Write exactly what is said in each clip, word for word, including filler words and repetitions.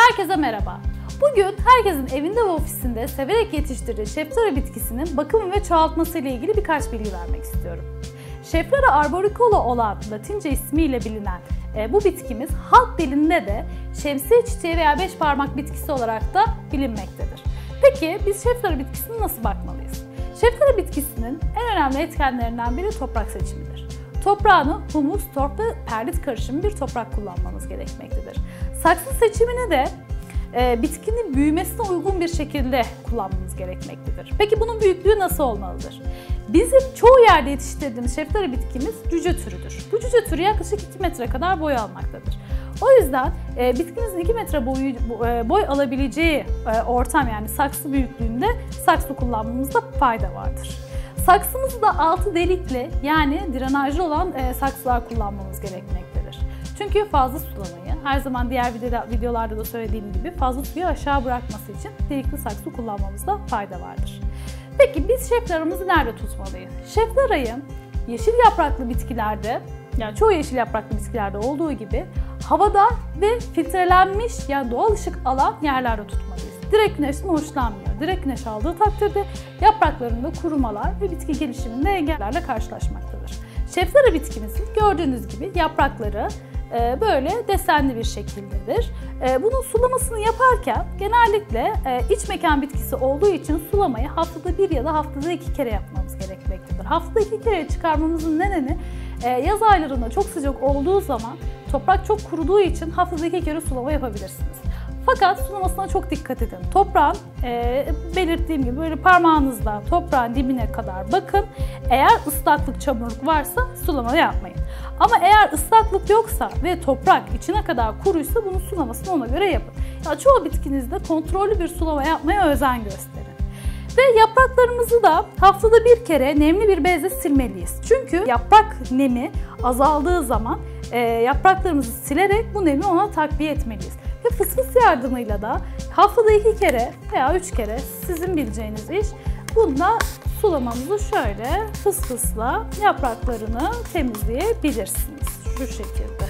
Herkese merhaba. Bugün herkesin evinde ve ofisinde severek yetiştirdiği Şeftera bitkisinin bakımı ve çoğaltması ile ilgili birkaç bilgi vermek istiyorum. Şeftera arboricola olan Latince ismiyle bilinen e, bu bitkimiz halk dilinde de şemsiye çiçeği veya beş parmak bitkisi olarak da bilinmektedir. Peki biz Şeftera bitkisine nasıl bakmalıyız? Şeftera bitkisinin en önemli etkenlerinden biri toprak seçimidir. Toprağını humus, torf ve perlit karışımı bir toprak kullanmanız gerekmektedir. Saksı seçimini de e, bitkinin büyümesine uygun bir şekilde kullanmanız gerekmektedir. Peki bunun büyüklüğü nasıl olmalıdır? Bizim çoğu yerde yetiştirdiğimiz Şeftera bitkimiz cüce türüdür. Bu cüce türü yaklaşık iki metre kadar boy almaktadır. O yüzden e, bitkimizin iki metre boyu, e, boy alabileceği e, ortam, yani saksı büyüklüğünde saksı kullanmamızda fayda vardır. Saksımızı da altı delikli, yani drenajlı olan e, saksılar kullanmamız gerekmektedir. Çünkü fazla sulamayı, her zaman diğer videolarda da söylediğim gibi fazla suyu aşağı bırakması için delikli saksı kullanmamızda fayda vardır. Peki biz şefteramızı nerede tutmalıyız? Şefterayı yeşil yapraklı bitkilerde, yani çoğu yeşil yapraklı bitkilerde olduğu gibi havada ve filtrelenmiş, yani doğal ışık alan yerlerde tutmalıyız. Direkt güneşten hoşlanmıyor. Direkt güneş aldığı takdirde yapraklarında kurumalar ve bitki gelişiminde engellerle karşılaşmaktadır. Şeftera bitkimizin gördüğünüz gibi yaprakları e, böyle desenli bir şekildedir. E, bunun sulamasını yaparken genellikle e, iç mekan bitkisi olduğu için sulamayı haftada bir ya da haftada iki kere yapmamız gerekmektedir. Haftada iki kere çıkarmamızın nedeni e, yaz aylarında çok sıcak olduğu zaman toprak çok kuruduğu için haftada iki kere sulama yapabilirsiniz. Fakat sulamasına çok dikkat edin. Toprağın e, belirttiğim gibi böyle parmağınızla toprağın dibine kadar bakın. Eğer ıslaklık, çamurluk varsa sulama yapmayın. Ama eğer ıslaklık yoksa ve toprak içine kadar kuruysa bunun sulamasını ona göre yapın. Ya çoğu bitkinizde kontrollü bir sulama yapmaya özen gösterin. Ve yapraklarımızı da haftada bir kere nemli bir bezle silmeliyiz. Çünkü yaprak nemi azaldığı zaman e, yapraklarımızı silerek bu nemi ona takviye etmeliyiz. Ve fısfıs yardımıyla da haftada iki kere veya üç kere sizin bileceğiniz iş. Bunda sulamamızı şöyle fısfısla yapraklarını temizleyebilirsiniz. Şu şekilde.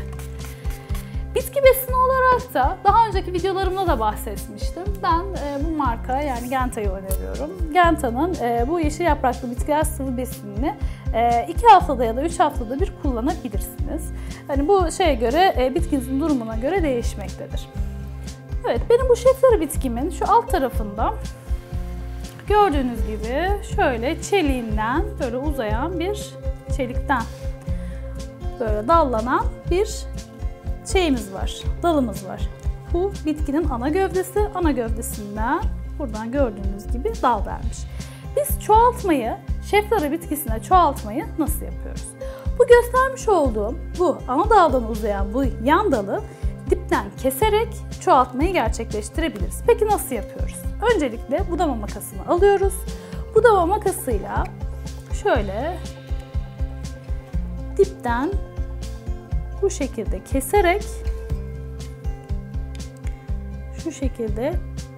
Bitki besini olarak da daha önceki videolarımda da bahsetmiştim. Ben e, bu marka, yani Genta'yı öneriyorum. Genta'nın e, bu yeşil yapraklı bitkiler sıvı besinini e, iki haftada ya da üç haftada bir kullanabilirsiniz. Hani bu şeye göre, e, bitkinizin durumuna göre değişmektedir. Evet, benim bu Şeftera bitkimin şu alt tarafında gördüğünüz gibi şöyle çeliğinden böyle uzayan bir çelikten böyle dallanan bir şeyimiz var, dalımız var. Bu bitkinin ana gövdesi, ana gövdesinden buradan gördüğünüz gibi dal vermiş. Biz çoğaltmayı, Şeftera bitkisine çoğaltmayı nasıl yapıyoruz? Bu göstermiş olduğum bu ana daldan uzayan bu yan dalı dipten keserek çoğaltmayı gerçekleştirebiliriz. Peki nasıl yapıyoruz? Öncelikle budama makasını alıyoruz. Budama makasıyla şöyle dipten bu şekilde keserek şu şekilde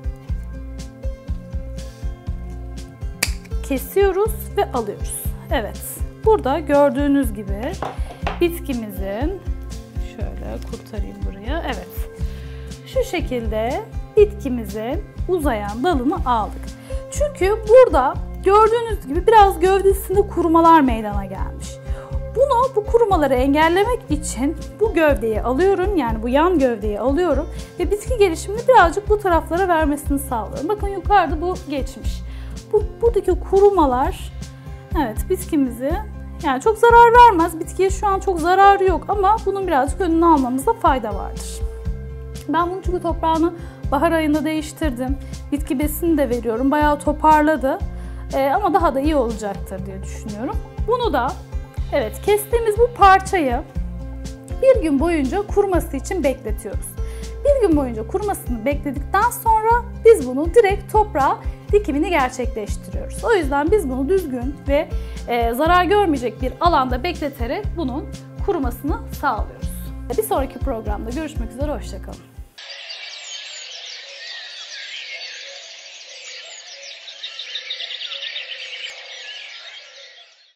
kesiyoruz ve alıyoruz. Evet, burada gördüğünüz gibi bitkimizin, şöyle kurtarayım buraya. Evet, şu şekilde bitkimizin uzayan dalını aldık. Çünkü burada gördüğünüz gibi biraz gövdesinde kurumalar meydana gelmiş. Bunu, bu kurumaları engellemek için bu gövdeyi alıyorum, yani bu yan gövdeyi alıyorum ve bitki gelişimini birazcık bu taraflara vermesini sağlıyorum. Bakın yukarıda bu geçmiş. Bu, buradaki kurumalar, evet, bitkimizi, yani çok zarar vermez. Bitkiye şu an çok zararı yok ama bunun birazcık önünü almamızda fayda vardır. Ben bunu çünkü toprağını bahar ayında değiştirdim. Bitki besini de veriyorum. Bayağı toparladı. Ee, ama daha da iyi olacaktır diye düşünüyorum. Bunu da, evet, kestiğimiz bu parçayı bir gün boyunca kuruması için bekletiyoruz. Bir gün boyunca kurumasını bekledikten sonra biz bunu direkt toprağa dikimini gerçekleştiriyoruz. O yüzden biz bunu düzgün ve e, zarar görmeyecek bir alanda bekleterek bunun kurumasını sağlıyoruz. Bir sonraki programda görüşmek üzere, hoşça kalın.